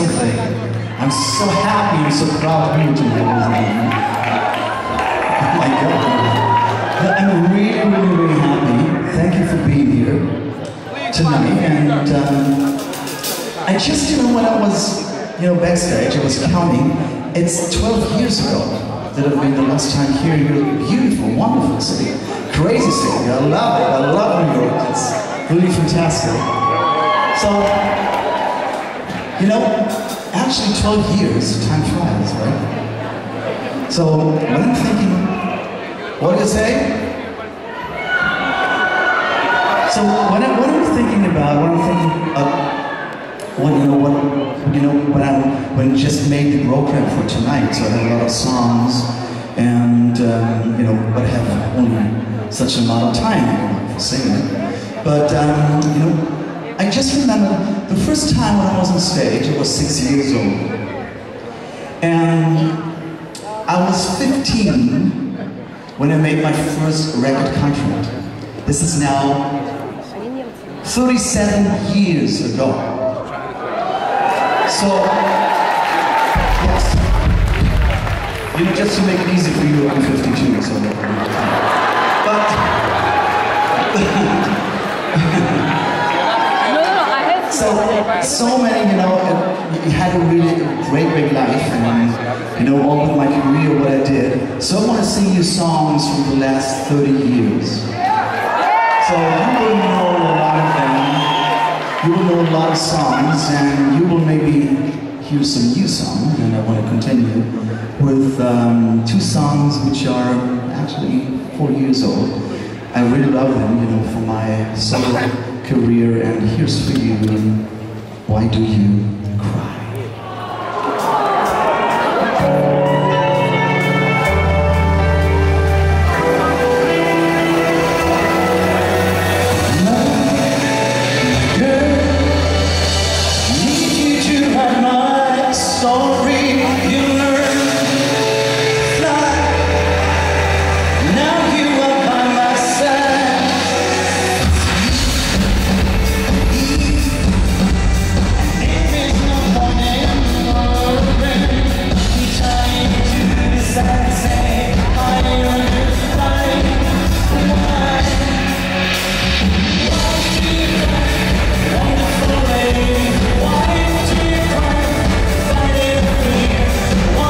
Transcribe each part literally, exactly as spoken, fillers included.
something. I'm so happy and so proud of you tonight. Oh my God. I'm really, really, really happy. Thank you for being here tonight. And um, I just, you know, when I was, you know, backstage, I was counting. It's twelve years ago that I've been the last time here in your beautiful, wonderful city. Crazy city. I love it. I love New York. It's really fantastic. So, you know, actually twelve years, time flies, right? So, when I'm thinking, what do you say? So, when, I, when I'm thinking about, when I'm thinking of, what, you know, what, you know, when I when I just made the program for tonight, so I have a lot of songs, and, um, you know, but I have only such an amount of time for singing. But, um, you know, I just remember the first time when I was on stage, I was six years old. And I was fifteen when I made my first record contract. This is now thirty-seven years ago. So, yes. You know, just to make it easy for you, I'm fifty-two, so. But, so, so many, you know, you had a really great, great life, and, you know, all of my career, what I did. So I want to sing you songs from the last thirty years. So you will know a lot of them. You will know a lot of songs, and you will maybe hear some new songs, and I want to continue with um, two songs which are actually four years old. I really love them, you know, for my solo career, and here's for you, Why Do You Cry? Why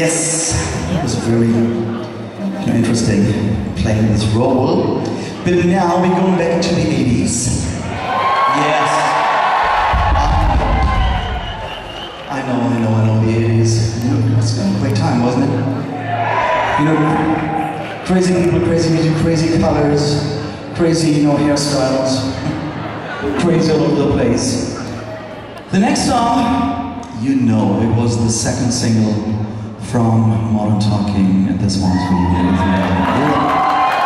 Yes, it was very you know, interesting playing this role. But now we're going back to the eighties. Yes. I know, I know, I know the eighties. You know, it was a great time, wasn't it? You know, crazy people, crazy music, crazy colors, crazy, you know, hairstyles, crazy all over the place. The next song, you know, it was the second single from Modern Talking, and this one's for you.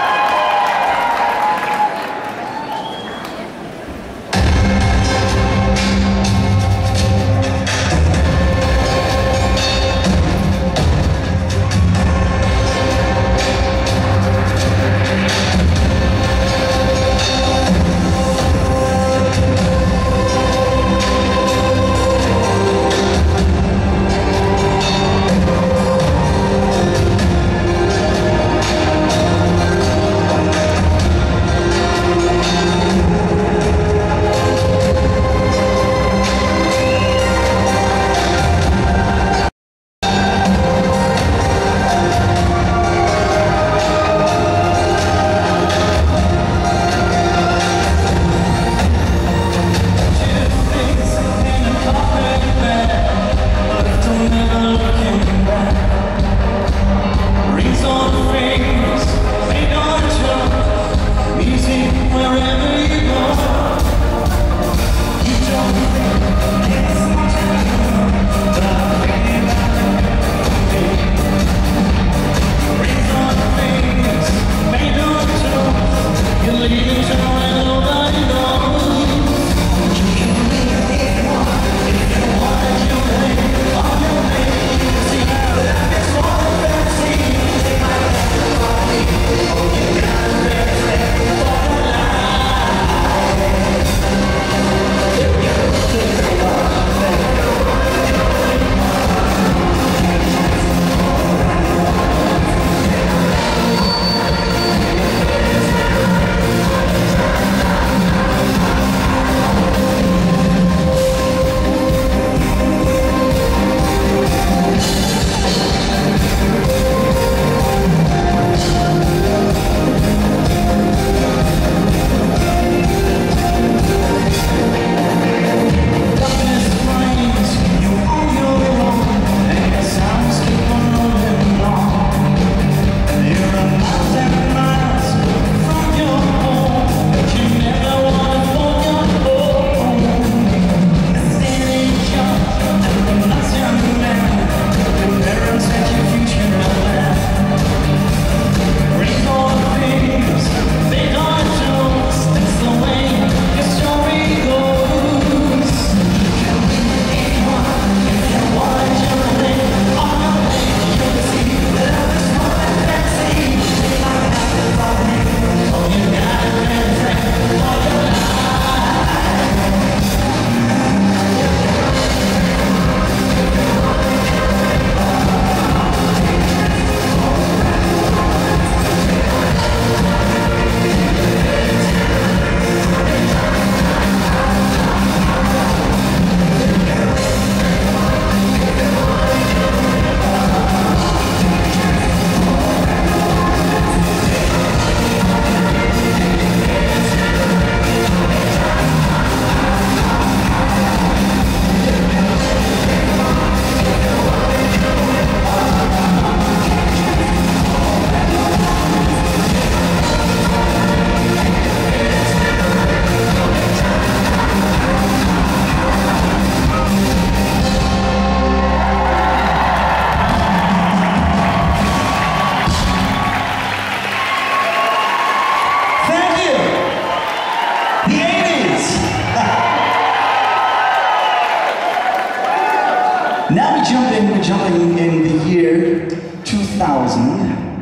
Now we're jumping, we're jumping in the year two thousand,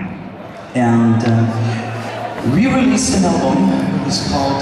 and uh, we released an album. It was called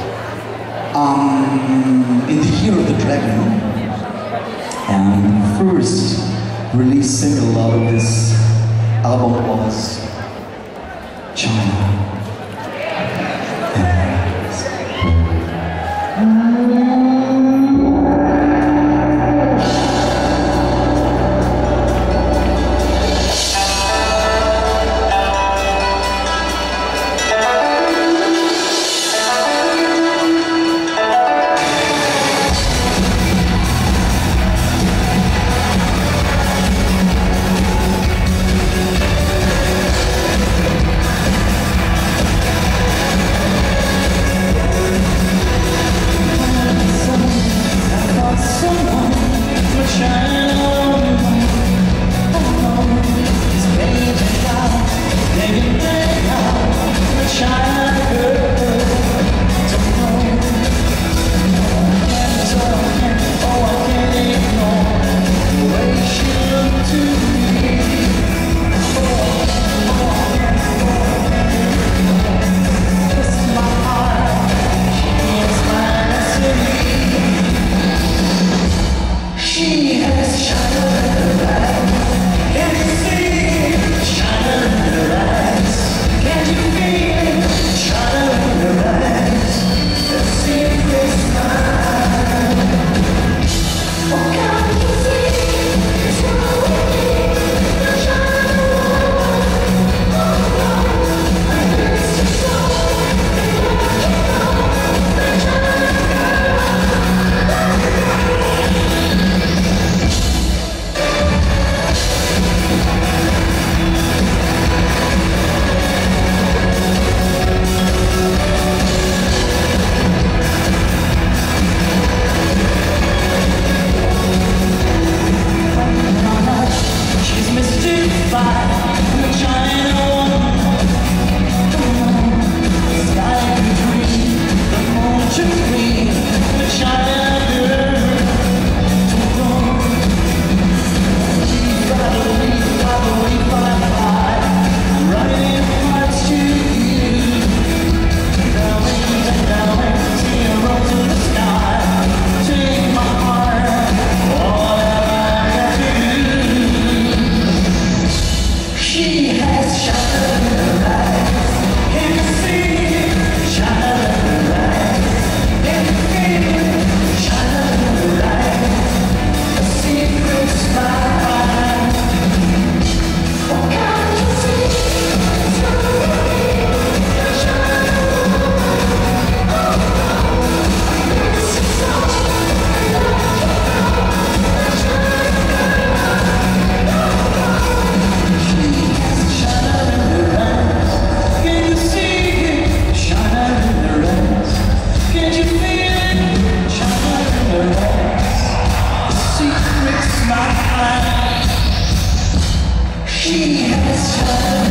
um, In the Year of the Dragon, and the first release single out of this album was China. has tried.